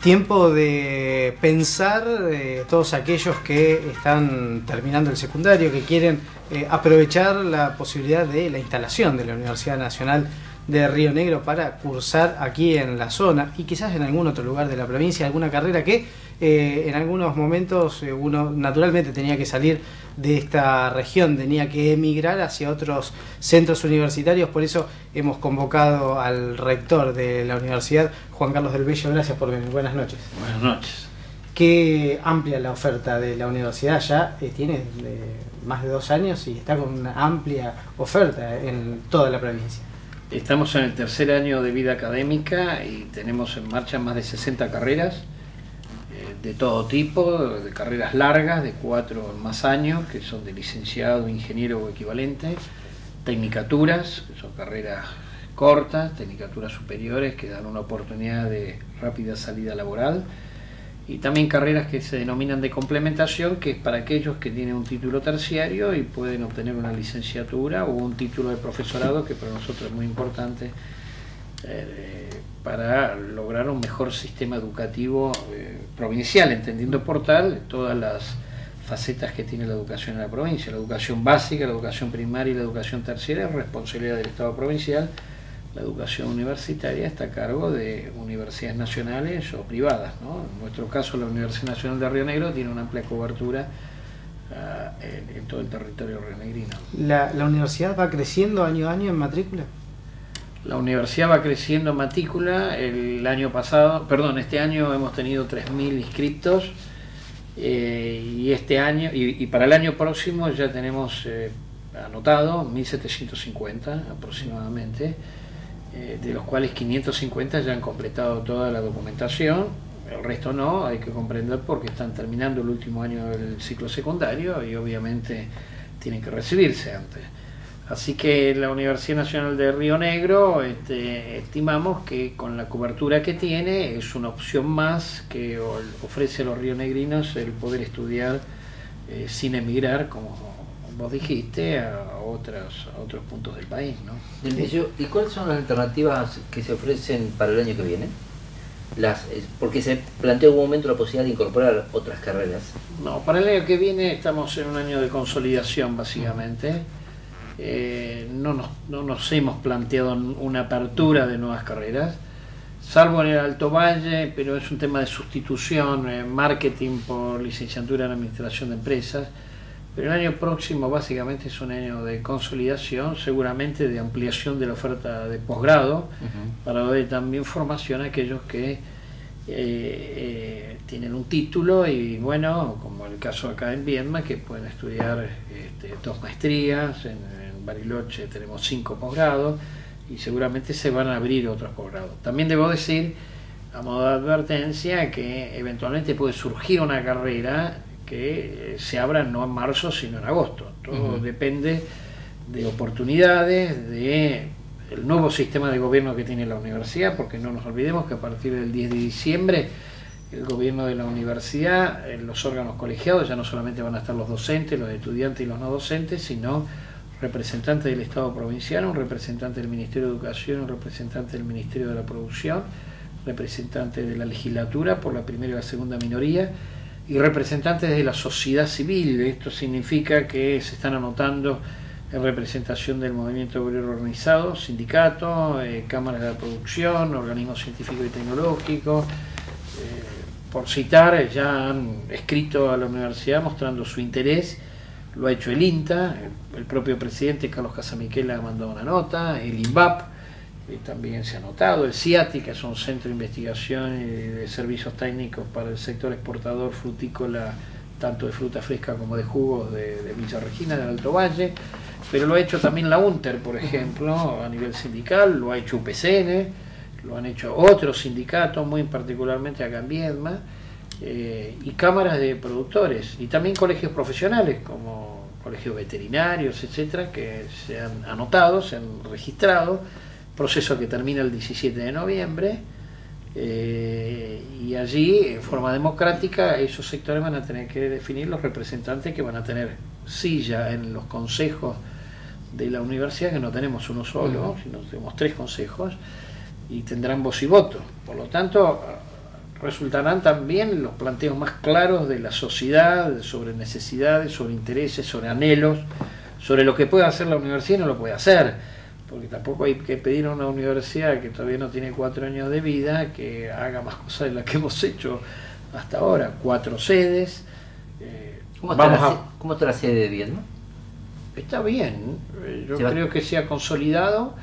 Tiempo de pensar todos aquellos que están terminando el secundario, que quieren aprovechar la posibilidad de la instalación de la Universidad Nacional de Río Negro para cursar aquí en la zona y quizás en algún otro lugar de la provincia, alguna carrera que en algunos momentos uno naturalmente tenía que salir de esta región, tenía que emigrar hacia otros centros universitarios. Por eso hemos convocado al rector de la universidad, Juan Carlos del Bello. Gracias por venir. Buenas noches. Buenas noches. Qué amplia la oferta de la universidad, ya tiene más de 2 años y está con una amplia oferta en toda la provincia. Estamos en el tercer año de vida académica y tenemos en marcha más de 60 carreras de todo tipo, de carreras largas, de 4 o más años, que son de licenciado, ingeniero o equivalente, tecnicaturas, que son carreras cortas, tecnicaturas superiores que dan una oportunidad de rápida salida laboral, y también carreras que se denominan de complementación, que es para aquellos que tienen un título terciario y pueden obtener una licenciatura o un título de profesorado, que para nosotros es muy importante para lograr un mejor sistema educativo provincial, entendiendo por tal todas las facetas que tiene la educación en la provincia. La educación básica, la educación primaria y la educación terciaria es responsabilidad del Estado provincial. La educación universitaria está a cargo de universidades nacionales o privadas, ¿no? En nuestro caso, la Universidad Nacional de Río Negro tiene una amplia cobertura en todo el territorio rionegrino. ¿La universidad va creciendo año a año en matrícula? La universidad va creciendo en matrícula. Este año hemos tenido 3.000 inscriptos y este año y para el año próximo ya tenemos anotado 1.750 aproximadamente, de los cuales 550 ya han completado toda la documentación. El resto no, hay que comprender porque están terminando el último año del ciclo secundario y obviamente tienen que recibirse antes. Así que la Universidad Nacional de Río Negro estimamos que con la cobertura que tiene es una opción más que ofrece a los rionegrinos el poder estudiar sin emigrar, como vos dijiste, a otros puntos del país, ¿no? ¿Y cuáles son las alternativas que se ofrecen para el año que viene? Porque se planteó en un momento la posibilidad de incorporar otras carreras. No, para el año que viene estamos en un año de consolidación básicamente. No nos hemos planteado una apertura de nuevas carreras, salvo en el Alto Valle, pero es un tema de sustitución, marketing por licenciatura en administración de empresas. Pero el año próximo básicamente es un año de consolidación, seguramente de ampliación de la oferta de posgrado, para dar también formación a aquellos que tienen un título y, bueno, como el caso acá en Viedma, que pueden estudiar 2 maestrías. En Bariloche tenemos 5 posgrados y seguramente se van a abrir otros posgrados. También debo decir, a modo de advertencia, que eventualmente puede surgir una carrera que se abra no en marzo sino en agosto. Todo depende de oportunidades, de el nuevo sistema de gobierno que tiene la universidad, porque no nos olvidemos que a partir del 10 de diciembre el gobierno de la universidad, los órganos colegiados, ya no solamente van a estar los docentes, los estudiantes y los no docentes, sino representante del Estado provincial, un representante del Ministerio de Educación, un representante del Ministerio de la Producción, representante de la legislatura por la primera y la segunda minoría y representantes de la sociedad civil. Esto significa que se están anotando en representación del movimiento obrero organizado, sindicatos, cámaras de la producción, organismos científicos y tecnológicos. Por citar, ya han escrito a la universidad mostrando su interés. Lo ha hecho el INTA, el propio presidente Carlos Casamiquela ha mandado una nota, el INVAP también se ha notado, el CIATI, que es un centro de investigación y de servicios técnicos para el sector exportador frutícola, tanto de fruta fresca como de jugos de Villa Regina, del Alto Valle, pero lo ha hecho también la UNTER, por ejemplo, a nivel sindical, lo ha hecho UPCN, lo han hecho otros sindicatos, muy particularmente acá en Viedma, y cámaras de productores y también colegios profesionales como colegios veterinarios, etcétera, que se han anotado, se han registrado, proceso que termina el 17 de noviembre, y allí en forma democrática esos sectores van a tener que definir los representantes que van a tener silla en los consejos de la universidad, que no tenemos uno solo, sino tenemos 3 consejos y tendrán voz y voto. Por lo tanto, resultarán también los planteos más claros de la sociedad, sobre necesidades, sobre intereses, sobre anhelos, sobre lo que puede hacer la universidad y no lo puede hacer, porque tampoco hay que pedir a una universidad que todavía no tiene 4 años de vida que haga más cosas de las que hemos hecho hasta ahora. 4 sedes. ¿Cómo está la sede de Viedma? Está bien, yo creo que se ha consolidado.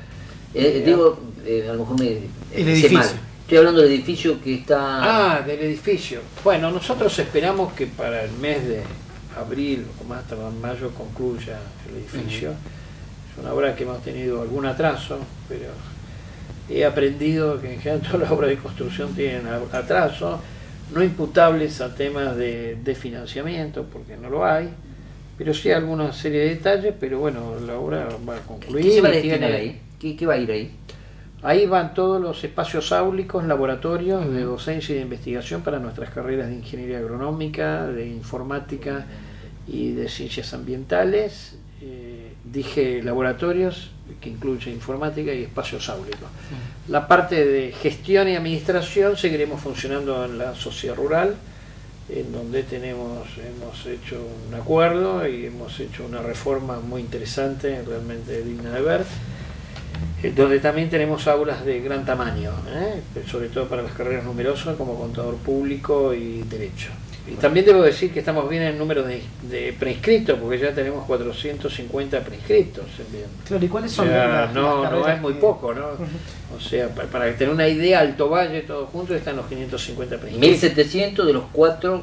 A lo mejor el edificio. Mal. Estoy hablando del edificio que está... Del edificio. Bueno, nosotros esperamos que para el mes de abril o más tarde en mayo concluya el edificio. Es una obra que hemos tenido algún atraso, pero he aprendido que en general todas las obras de construcción tienen atraso, no imputables a temas de financiamiento, porque no lo hay, pero sí alguna serie de detalles, pero bueno, la obra va a concluir. ¿Qué se va a destinar ahí? ¿Qué va a ir ahí? Ahí van todos los espacios áulicos, laboratorios de docencia y de investigación para nuestras carreras de ingeniería agronómica, de informática y de ciencias ambientales. Dije laboratorios, que incluye informática y espacios áulicos. La parte de gestión y administración seguiremos funcionando en la sociedad rural, en donde hemos hecho un acuerdo y hemos hecho una reforma muy interesante, realmente digna de ver, donde también tenemos aulas de gran tamaño, sobre todo para las carreras numerosas como contador público y derecho. Y también debo decir que estamos bien en el número de preinscritos, porque ya tenemos 450 preinscritos. Claro, ¿y cuáles son no es muy poco, ¿no? O sea, para tener una idea, Alto Valle, todos juntos, están los 550 preinscritos. 1700 de los cuales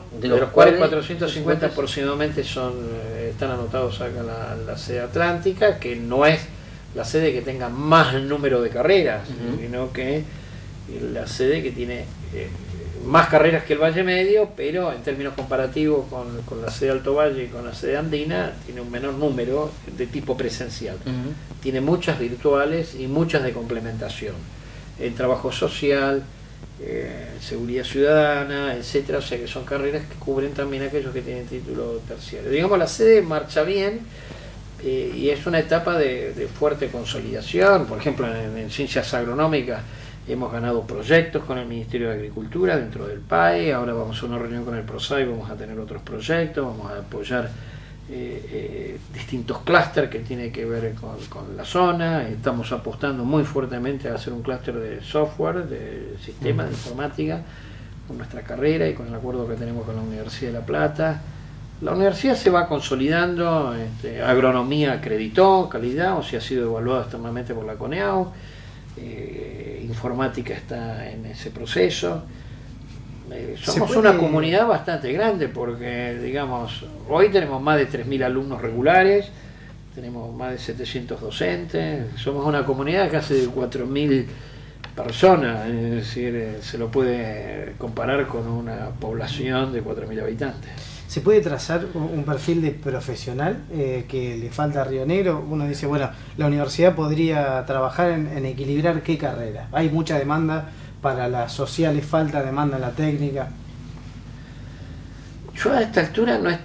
450 aproximadamente están anotados acá en la sede atlántica, que no es la sede que tenga más número de carreras, sino que la sede que tiene más carreras que el Valle Medio, pero en términos comparativos con la sede Alto Valle y con la sede andina, tiene un menor número de tipo presencial. Tiene muchas virtuales y muchas de complementación. En trabajo social, seguridad ciudadana, etcétera, o sea que son carreras que cubren también aquellos que tienen título terciario. Digamos, la sede marcha bien, y es una etapa de fuerte consolidación. Por ejemplo, en ciencias agronómicas hemos ganado proyectos con el Ministerio de Agricultura dentro del PAE, ahora vamos a una reunión con el PROSAI, vamos a tener otros proyectos, vamos a apoyar distintos clústeres que tienen que ver con la zona. Estamos apostando muy fuertemente a hacer un clúster de software, de sistemas de informática, con nuestra carrera y con el acuerdo que tenemos con la Universidad de La Plata. La universidad se va consolidando, agronomía acreditó calidad, o sea, ha sido evaluada externamente por la CONEAU, informática está en ese proceso. Somos una comunidad bastante grande porque, digamos, hoy tenemos más de 3.000 alumnos regulares, tenemos más de 700 docentes, somos una comunidad casi de 4.000 personas, es decir, se lo puede comparar con una población de 4.000 habitantes. ¿Se puede trazar un perfil de profesional que le falta a Río Negro? Uno dice, bueno, la universidad podría trabajar en equilibrar qué carrera. Hay mucha demanda para las sociales, falta demanda en la técnica. Yo a esta altura no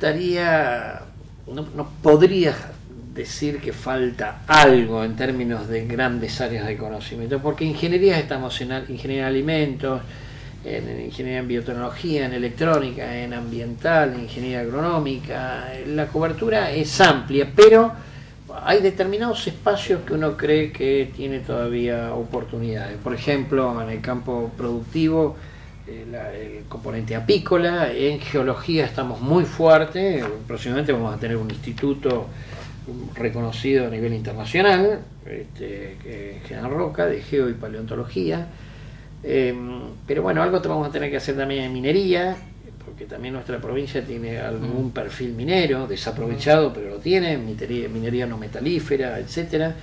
podría decir que falta algo en términos de grandes áreas de conocimiento, porque ingeniería estamos en ingeniería de alimentos, en ingeniería en biotecnología, en electrónica, en ambiental, en ingeniería agronómica. La cobertura es amplia, pero hay determinados espacios que uno cree que tiene todavía oportunidades. Por ejemplo, en el campo productivo, el componente apícola. En geología estamos muy fuertes, próximamente vamos a tener un instituto reconocido a nivel internacional, General Roca, de geo y paleontología. Pero bueno, algo vamos a tener que hacer también en minería, porque también nuestra provincia tiene algún perfil minero, desaprovechado, pero lo tiene, minería no metalífera, etcétera.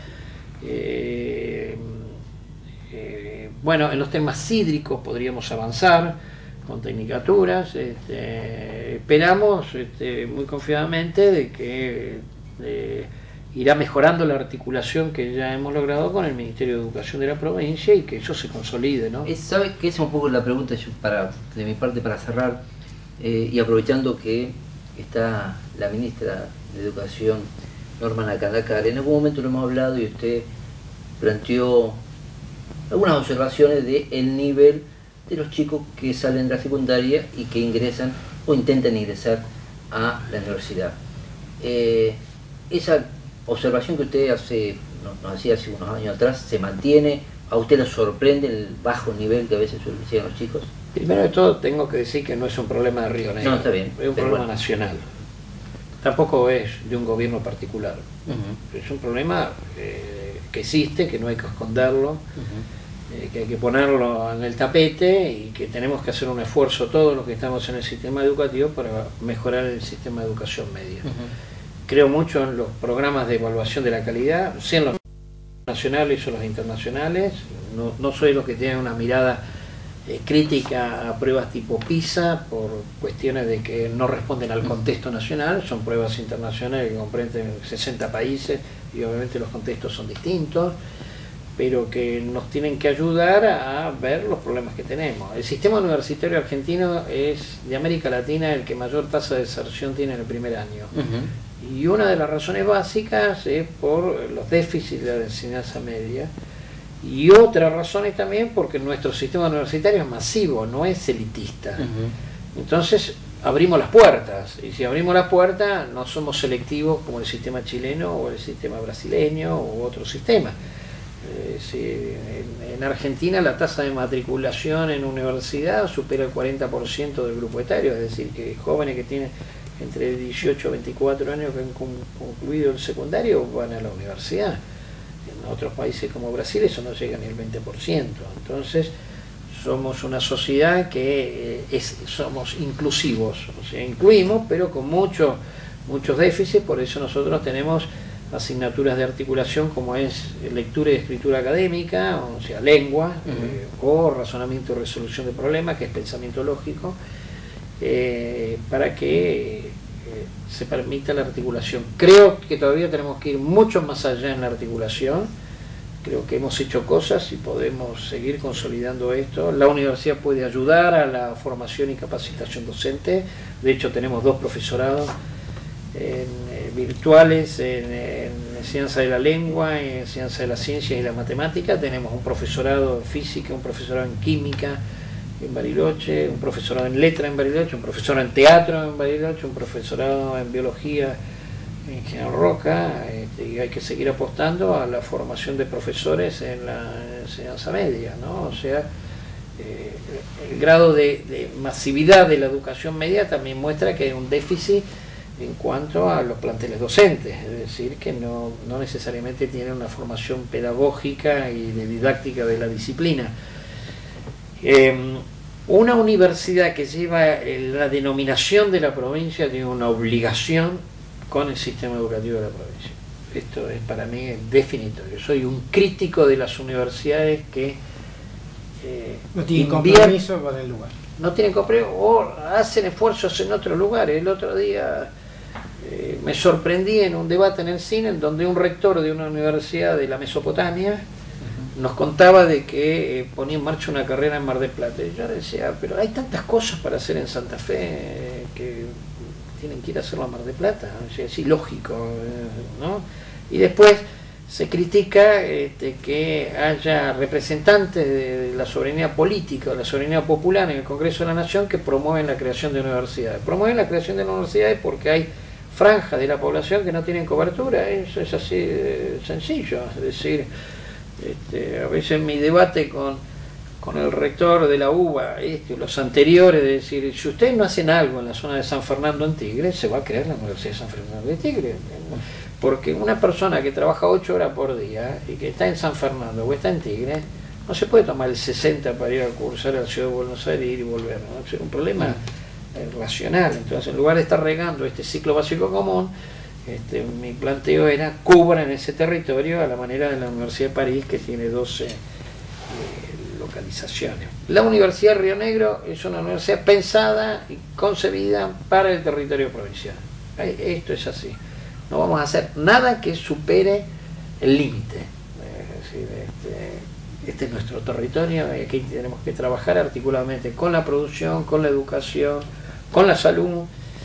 Bueno, en los temas hídricos podríamos avanzar con tecnicaturas. Esperamos muy confiadamente de que irá mejorando la articulación que ya hemos logrado con el Ministerio de Educación de la provincia y que eso se consolide, ¿no? ¿Sabe qué es un poco la pregunta de mi parte para cerrar? Y aprovechando que está la ministra de Educación, Norma Nacandacar, en algún momento lo hemos hablado y usted planteó algunas observaciones del nivel de los chicos que salen de la secundaria y que ingresan o intentan ingresar a la universidad. Esa observación que usted nos hacía hace unos años atrás, ¿se mantiene? ¿A usted le sorprende el bajo nivel que a veces suelen los chicos? Primero de todo tengo que decir que no es un problema de Río Negro, no, está bien, es un problema nacional. Tampoco es de un gobierno particular. Es un problema que existe, que no hay que esconderlo, que hay que ponerlo en el tapete y que tenemos que hacer un esfuerzo todos los que estamos en el sistema educativo para mejorar el sistema de educación media. Creo mucho en los programas de evaluación de la calidad, sean los nacionales o los internacionales. No soy los que tienen una mirada crítica a pruebas tipo PISA por cuestiones de que no responden al contexto nacional, son pruebas internacionales que comprenden 60 países y obviamente los contextos son distintos, pero que nos tienen que ayudar a ver los problemas que tenemos. El sistema universitario argentino es de América Latina el que mayor tasa de deserción tiene en el primer año. Y una de las razones básicas es por los déficits de la enseñanza media. Y otra razón es también porque nuestro sistema universitario es masivo, no es elitista. Entonces abrimos las puertas, y si abrimos las puertas no somos selectivos como el sistema chileno o el sistema brasileño u otro sistema. En Argentina la tasa de matriculación en universidad supera el 40% del grupo etario, es decir, que jóvenes que tienen entre 18 y 24 años que han concluido el secundario van a la universidad. En otros países como Brasil eso no llega ni al 20%. Entonces somos una sociedad que somos inclusivos, o sea, incluimos pero con muchos déficits. Por eso nosotros tenemos asignaturas de articulación como es lectura y escritura académica, o sea, lengua, o razonamiento y resolución de problemas, que es pensamiento lógico, para que se permita la articulación. Creo que todavía tenemos que ir mucho más allá en la articulación. Creo que hemos hecho cosas y podemos seguir consolidando esto. La universidad puede ayudar a la formación y capacitación docente. De hecho tenemos 2 profesorados virtuales en enseñanza de la lengua, en enseñanza de las ciencias y la matemática. Tenemos un profesorado en física, un profesorado en química en Bariloche, un profesorado en letra en Bariloche, un profesorado en teatro en Bariloche, un profesorado en biología en General Roca, y hay que seguir apostando a la formación de profesores en la enseñanza media, ¿no? O sea, el grado de masividad de la educación media también muestra que hay un déficit en cuanto a los planteles docentes, es decir, que no necesariamente tienen una formación pedagógica y de didáctica de la disciplina. Una universidad que lleva la denominación de la provincia tiene una obligación con el sistema educativo de la provincia. Esto es para mí definitorio. Soy un crítico de las universidades que no tienen compromiso con el lugar. No tienen compromiso o hacen esfuerzos en otros lugares. El otro día me sorprendí en un debate en el cine en donde un rector de una universidad de la Mesopotamia nos contaba de que ponía en marcha una carrera en Mar del Plata. Y yo decía, pero hay tantas cosas para hacer en Santa Fe que tienen que ir a hacerlo a Mar del Plata. O sea, es ilógico, ¿no? Y después se critica que haya representantes de la soberanía política o la soberanía popular en el Congreso de la Nación que promueven la creación de universidades. Promueven la creación de universidades porque hay franjas de la población que no tienen cobertura. Eso es así de sencillo. Es decir, a veces mi debate con el rector de la UBA, los anteriores, de decir, si ustedes no hacen algo en la zona de San Fernando en Tigre, se va a crear la Universidad de San Fernando de Tigre. Porque una persona que trabaja 8 horas por día y que está en San Fernando o está en Tigre, no se puede tomar el 60 para ir a cursar a la ciudad de Buenos Aires e ir y volver, ¿no? Es un problema racional. Entonces, en lugar de estar regando este ciclo básico común, mi planteo era cubran ese territorio a la manera de la Universidad de París, que tiene 12 localizaciones. La Universidad de Río Negro es una universidad pensada y concebida para el territorio provincial. Esto es así. No vamos a hacer nada que supere el límite. Es decir, este es nuestro territorio y aquí tenemos que trabajar articuladamente con la producción, con la educación, con la salud.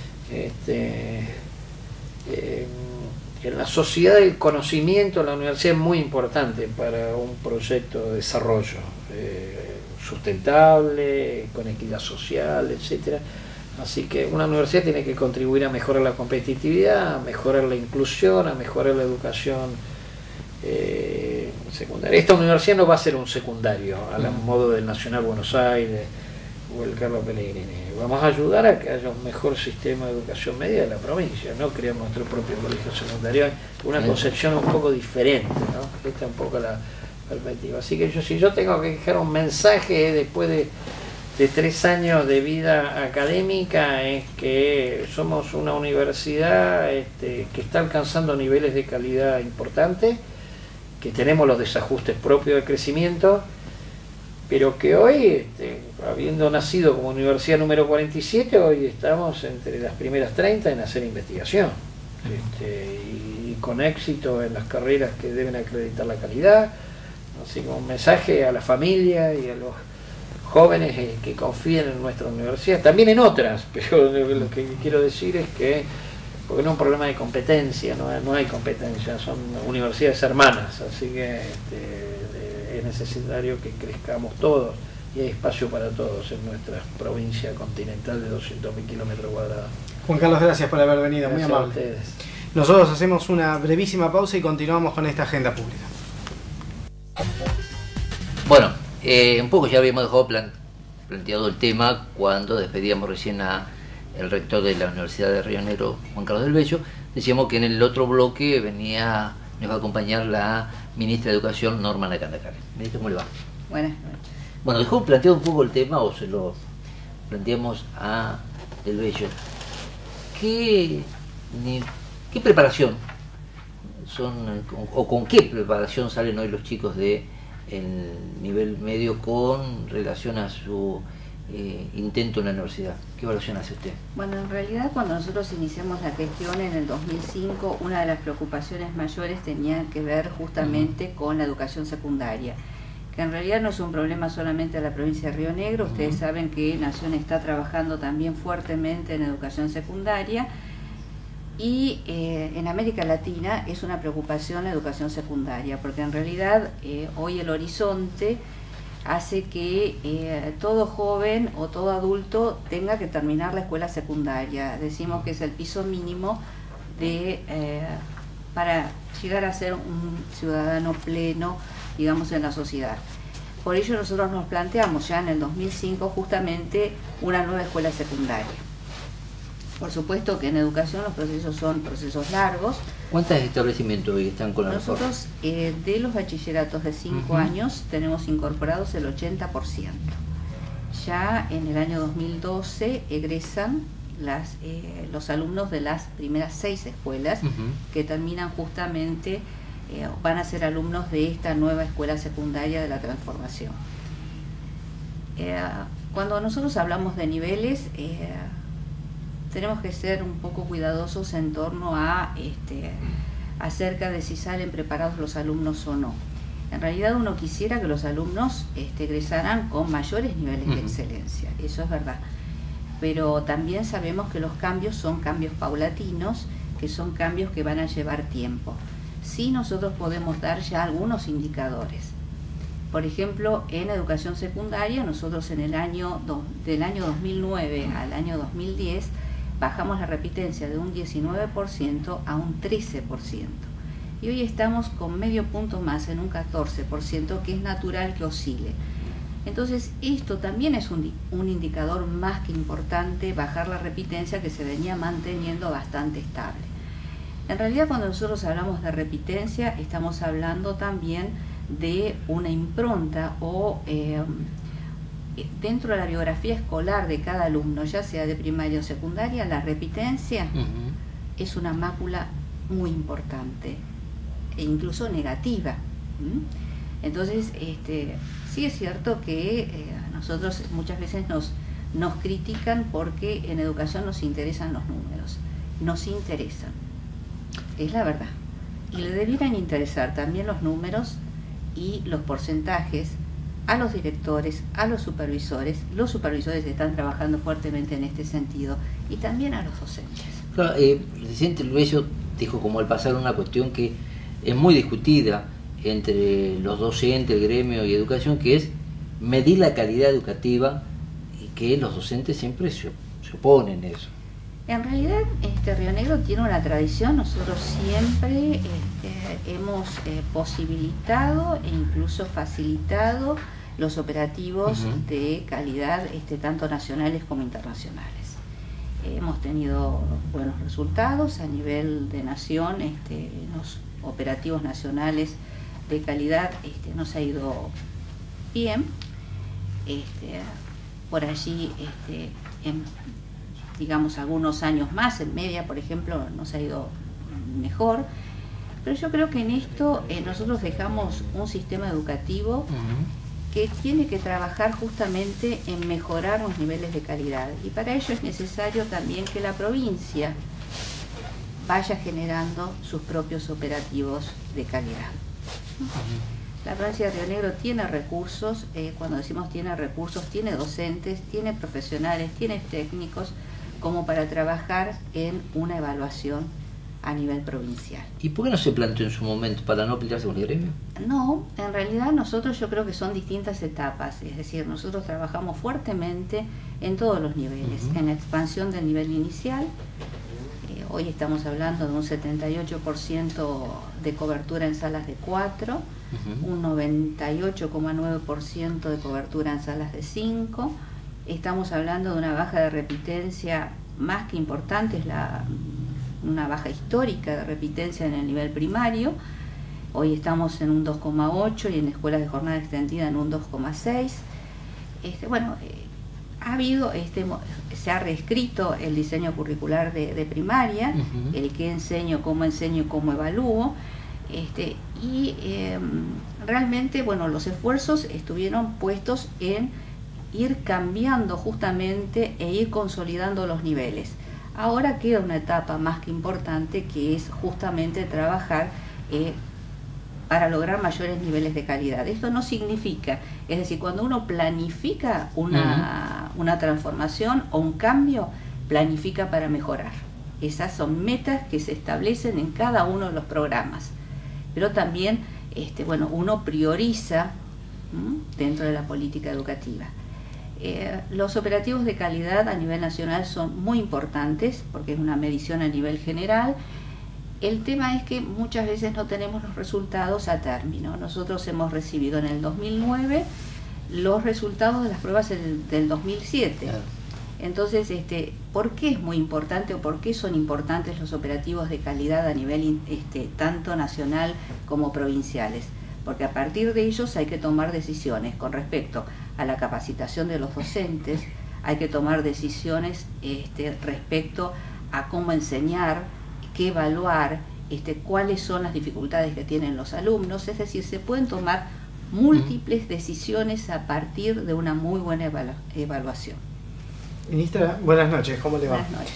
En la sociedad del conocimiento la universidad es muy importante para un proyecto de desarrollo sustentable, con equidad social, etcétera. Así que una universidad tiene que contribuir a mejorar la competitividad, a mejorar la inclusión, a mejorar la educación secundaria. Esta universidad no va a ser un secundario, al modo del Nacional Buenos Aires o el Carlos Pellegrini. Vamos a ayudar a que haya un mejor sistema de educación media de la provincia, no crear nuestro propio colegio secundario, una concepción un poco diferente, ¿no? Esta es un poco la perspectiva. Así que si yo tengo que dejar un mensaje después de 3 años de vida académica, es que somos una universidad que está alcanzando niveles de calidad importantes, que tenemos los desajustes propios del crecimiento, pero que hoy, habiendo nacido como universidad número 47, hoy estamos entre las primeras 30 en hacer investigación, y con éxito en las carreras que deben acreditar la calidad. Así como un mensaje a la familia y a los jóvenes que confíen en nuestra universidad, también en otras, pero lo que quiero decir es que, porque no es un problema de competencia, no hay competencia, son universidades hermanas, así que es necesario que crezcamos todos y hay espacio para todos en nuestra provincia continental de 200.000 kilómetros cuadrados. Juan Carlos, gracias por haber venido, Gracias, muy amable. a ustedes. Nosotros hacemos una brevísima pausa y continuamos con esta agenda pública. Bueno, un poco ya habíamos dejado planteado el tema cuando despedíamos recién a el rector de la Universidad de Río Negro, Juan Carlos del Bello. Decíamos que en el otro bloque nos va a acompañar la ministra de Educación, Norma Nacandacare. Ministra, ¿cómo le va? Buenas noches. Bueno, dejó planteado un poco el tema, o se lo planteamos a Del Bello. ¿Qué preparación son, o con qué preparación salen hoy los chicos de el nivel medio con relación a su intento en la universidad? ¿Qué evaluación hace usted? Bueno, en realidad cuando nosotros iniciamos la gestión en el 2005, una de las preocupaciones mayores tenía que ver justamente con la educación secundaria, que en realidad no es un problema solamente de la provincia de Río Negro. Ustedes saben que Nación está trabajando también fuertemente en educación secundaria, y en América Latina es una preocupación la educación secundaria, porque en realidad hoy el horizonte hace que todo joven o todo adulto tenga que terminar la escuela secundaria. Decimos que es el piso mínimo para llegar a ser un ciudadano pleno, digamos, en la sociedad. Por ello nosotros nos planteamos ya en el 2005 justamente una nueva escuela secundaria. Por supuesto que en educación los procesos son procesos largos. ¿Cuántos establecimientos hoy están con la reforma? Nosotros de los bachilleratos de 5 años tenemos incorporados el 80%. Ya en el año 2012 egresan los alumnos de las primeras 6 escuelas que terminan justamente, van a ser alumnos de esta nueva escuela secundaria de la transformación. Cuando nosotros hablamos de niveles, tenemos que ser un poco cuidadosos en torno a acerca de si salen preparados los alumnos o no. En realidad uno quisiera que los alumnos egresaran con mayores niveles de excelencia, eso es verdad. Pero también sabemos que los cambios son cambios paulatinos, que son cambios que van a llevar tiempo. Sí, nosotros podemos dar ya algunos indicadores. Por ejemplo, en educación secundaria, nosotros en el del año 2009 al año 2010 bajamos la repitencia de un 19% a un 13%. Y hoy estamos con medio punto más, en un 14%, que es natural que oscile. Entonces, esto también es un indicador más que importante, bajar la repitencia que se venía manteniendo bastante estable. En realidad, cuando nosotros hablamos de repitencia, estamos hablando también de una impronta o dentro de la biografía escolar de cada alumno, ya sea de primaria o secundaria, la repitencia es una mácula muy importante e incluso negativa. Entonces, sí es cierto que nosotros muchas veces nos critican porque en educación nos interesan los números, nos interesan, es la verdad, y le debieran interesar también los números y los porcentajes a los directores, a los supervisores están trabajando fuertemente en este sentido, y también a los docentes. Claro, el presidente Bello dijo como al pasar una cuestión que es muy discutida entre los docentes, el gremio y educación, que es medir la calidad educativa y que los docentes siempre se oponen a eso. En realidad, Río Negro tiene una tradición. Nosotros siempre hemos posibilitado e incluso facilitado los operativos de calidad, tanto nacionales como internacionales. Hemos tenido buenos resultados a nivel de nación. Los operativos nacionales de calidad nos ha ido bien. Por allí, digamos, algunos años más, en media, por ejemplo, nos ha ido mejor. Pero yo creo que en esto nosotros dejamos un sistema educativo que tiene que trabajar justamente en mejorar los niveles de calidad. Y para ello es necesario también que la provincia vaya generando sus propios operativos de calidad. La provincia de Río Negro tiene recursos. Cuando decimos tiene recursos, tiene docentes, tiene profesionales, tiene técnicos, como para trabajar en una evaluación a nivel provincial. ¿Y por qué no se planteó en su momento para no pelearse con el gremio? No, en realidad nosotros, yo creo que son distintas etapas. Es decir, nosotros trabajamos fuertemente en todos los niveles, en la expansión del nivel inicial. Hoy estamos hablando de un 78% de cobertura en salas de 4, un 98,9% de cobertura en salas de 5. Estamos hablando de una baja de repitencia más que importante, es una baja histórica de repitencia en el nivel primario. Hoy estamos en un 2,8 y en escuelas de jornada extendida en un 2,6. Ha habido, se ha reescrito el diseño curricular de primaria, el que enseño, cómo evalúo, realmente, los esfuerzos estuvieron puestos en ir cambiando justamente e ir consolidando los niveles. Ahora queda una etapa más que importante, que es justamente trabajar para lograr mayores niveles de calidad. Esto no significa, es decir, cuando uno planifica una transformación o un cambio, planifica para mejorar. Esas son metas que se establecen en cada uno de los programas. Pero también uno prioriza dentro de la política educativa. Los operativos de calidad a nivel nacional son muy importantes porque es una medición a nivel general. El tema es que muchas veces no tenemos los resultados a término. Nosotros hemos recibido en el 2009 los resultados de las pruebas del 2007. Claro. Entonces, ¿por qué es muy importante o por qué son importantes los operativos de calidad a nivel tanto nacional como provinciales? Porque a partir de ellos hay que tomar decisiones con respecto a la capacitación de los docentes, hay que tomar decisiones respecto a cómo enseñar, qué evaluar, cuáles son las dificultades que tienen los alumnos. Es decir, se pueden tomar múltiples decisiones a partir de una muy buena evaluación. Ministra, buenas noches, ¿cómo le va? Buenas noches.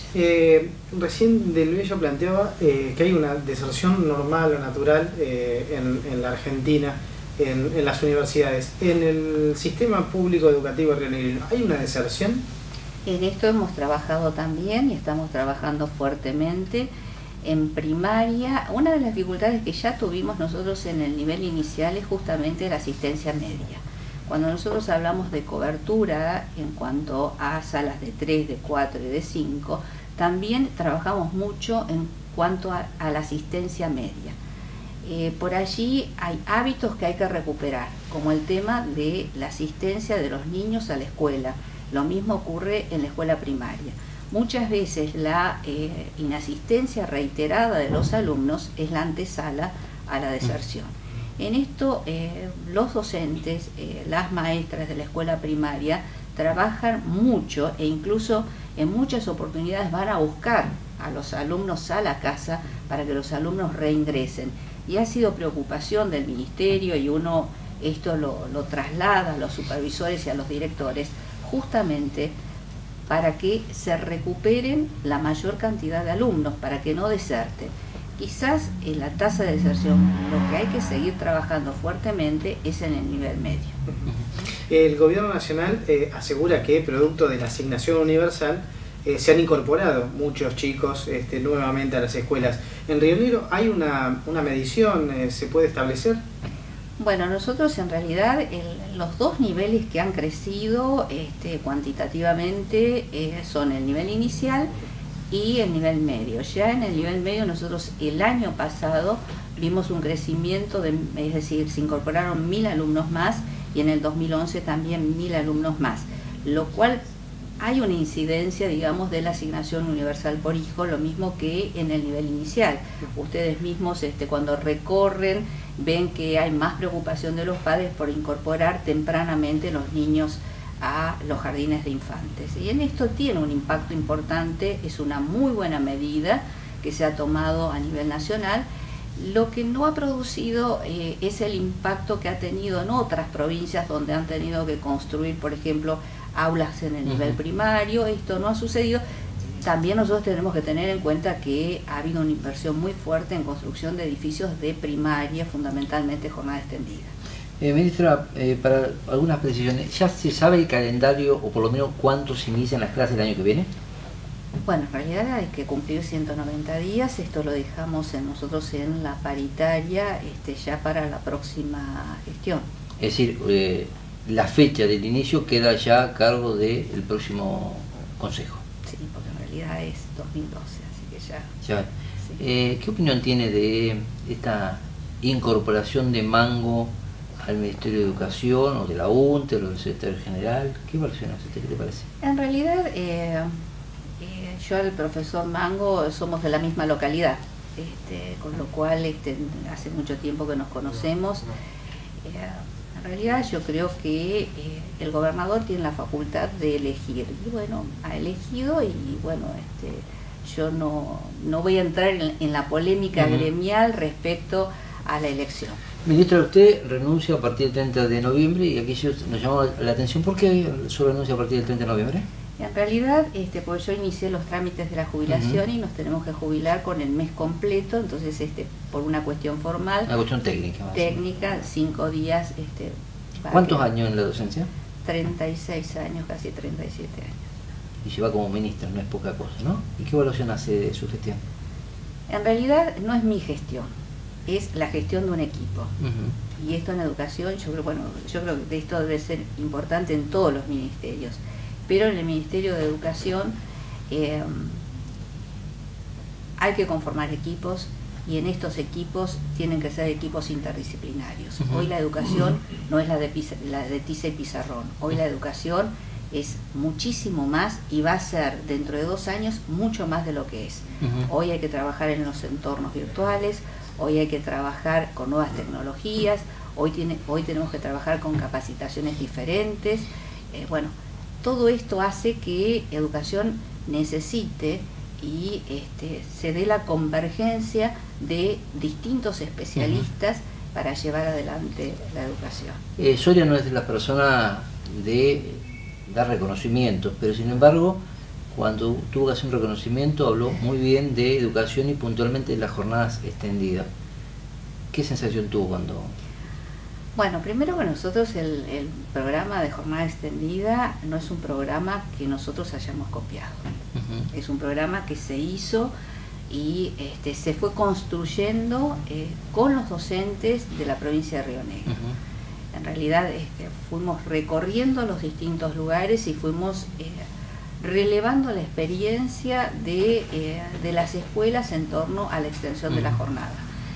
Recién Del Bello planteaba que hay una deserción normal o natural en la Argentina, en las universidades. ¿En el sistema público educativo rionegrino hay una deserción? En esto hemos trabajado también y estamos trabajando fuertemente. En primaria, una de las dificultades que ya tuvimos nosotros en el nivel inicial es justamente la asistencia media. Cuando nosotros hablamos de cobertura en cuanto a salas de 3, de 4 y de 5, también trabajamos mucho en cuanto a la asistencia media. Por allí hay hábitos que hay que recuperar, como el tema de la asistencia de los niños a la escuela. Lo mismo ocurre en la escuela primaria. Muchas veces la inasistencia reiterada de los alumnos es la antesala a la deserción. En esto los docentes, las maestras de la escuela primaria trabajan mucho e incluso en muchas oportunidades van a buscar a los alumnos a la casa para que los alumnos reingresen. Y ha sido preocupación del ministerio y uno esto lo traslada a los supervisores y a los directores justamente para que se recuperen la mayor cantidad de alumnos, para que no deserten. Quizás en la tasa de deserción lo que hay que seguir trabajando fuertemente es en el nivel medio. El gobierno nacional asegura que producto de la asignación universal se han incorporado muchos chicos nuevamente a las escuelas. ¿En Río Negro hay una medición? ¿Se puede establecer? Bueno, nosotros en realidad los dos niveles que han crecido cuantitativamente son el nivel inicial y el nivel medio. Ya en el nivel medio nosotros el año pasado vimos un crecimiento, es decir, se incorporaron 1000 alumnos más y en el 2011 también 1000 alumnos más, lo cual hay una incidencia, digamos, de la asignación universal por hijo, lo mismo que en el nivel inicial. Ustedes mismos cuando recorren ven que hay más preocupación de los padres por incorporar tempranamente los niños a los jardines de infantes. Y en esto tiene un impacto importante, es una muy buena medida que se ha tomado a nivel nacional. Lo que no ha producido es el impacto que ha tenido en otras provincias donde han tenido que construir, por ejemplo, aulas en el nivel primario. Esto no ha sucedido. También nosotros tenemos que tener en cuenta que ha habido una inversión muy fuerte en construcción de edificios de primaria, fundamentalmente jornada extendida. Ministra, para algunas precisiones, ¿ya se sabe el calendario o por lo menos cuánto se inician las clases el año que viene? Bueno, en realidad hay que cumplir 190 días, esto lo dejamos nosotros en la paritaria ya para la próxima gestión. Es decir, la fecha del inicio queda ya a cargo del próximo Consejo. Sí, porque en realidad es 2012, así que ya... Sí. ¿Qué opinión tiene de esta incorporación de Mango al Ministerio de Educación, o de la UNTE, o del Secretario General? ¿Qué evaluación hace usted? ¿Qué le parece? En realidad, yo al profesor Mango somos de la misma localidad, con lo cual hace mucho tiempo que nos conocemos. En realidad yo creo que el gobernador tiene la facultad de elegir, y bueno, ha elegido, y bueno, yo no voy a entrar en la polémica gremial respecto a la elección. Ministra, usted renuncia a partir del 30 de noviembre y aquí nos llamó la atención. ¿Por qué solo renuncia a partir del 30 de noviembre? En realidad, porque yo inicié los trámites de la jubilación y nos tenemos que jubilar con el mes completo, entonces por una cuestión formal. Una cuestión técnica. Técnica, 5 días. ¿Cuántos años en la docencia? 36 años, casi 37 años. Y lleva como ministra, no es poca cosa, ¿no? ¿Y qué evaluación hace de su gestión? En realidad no es mi gestión, es la gestión de un equipo. Y esto en educación, yo creo que esto debe ser importante en todos los ministerios. Pero en el Ministerio de Educación hay que conformar equipos, y en estos equipos tienen que ser equipos interdisciplinarios. Hoy la educación no es la de tiza y pizarrón, hoy la educación es muchísimo más y va a ser dentro de 2 años mucho más de lo que es. Hoy hay que trabajar en los entornos virtuales, hoy hay que trabajar con nuevas tecnologías, hoy tenemos que trabajar con capacitaciones diferentes. Bueno, todo esto hace que educación necesite y se dé la convergencia de distintos especialistas para llevar adelante la educación. Soria no es la persona de dar reconocimientos, pero sin embargo, cuando tuvo que hacer un reconocimiento, habló muy bien de educación y puntualmente de las jornadas extendidas. ¿Qué sensación tuvo cuando...? Bueno, primero que nosotros el programa de jornada extendida no es un programa que nosotros hayamos copiado. Es un programa que se hizo y se fue construyendo con los docentes de la provincia de Río Negro. En realidad fuimos recorriendo los distintos lugares y fuimos relevando la experiencia de las escuelas en torno a la extensión de la jornada.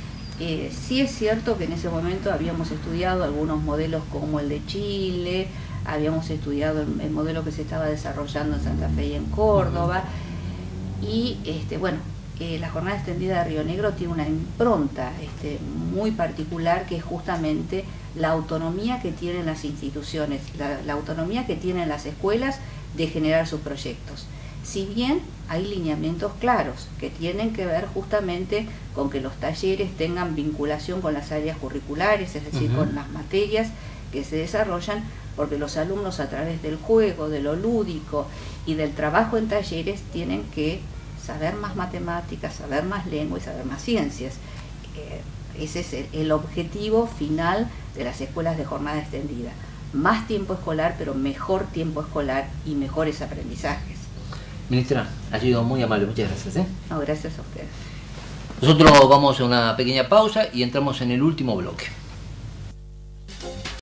Sí es cierto que en ese momento habíamos estudiado algunos modelos como el de Chile, habíamos estudiado el modelo que se estaba desarrollando en Santa Fe y en Córdoba, y la jornada extendida de Río Negro tiene una impronta muy particular, que es justamente la autonomía que tienen las instituciones, la autonomía que tienen las escuelas de generar sus proyectos. Si bien hay lineamientos claros que tienen que ver justamente con que los talleres tengan vinculación con las áreas curriculares, es decir, con las materias que se desarrollan, porque los alumnos a través del juego, de lo lúdico y del trabajo en talleres tienen que saber más matemáticas, saber más lengua y saber más ciencias. Ese es el objetivo final de las escuelas de jornada extendida. Más tiempo escolar, pero mejor tiempo escolar y mejores aprendizajes. Ministra, ha sido muy amable, muchas gracias. No, gracias a ustedes. Nosotros vamos a una pequeña pausa y entramos en el último bloque.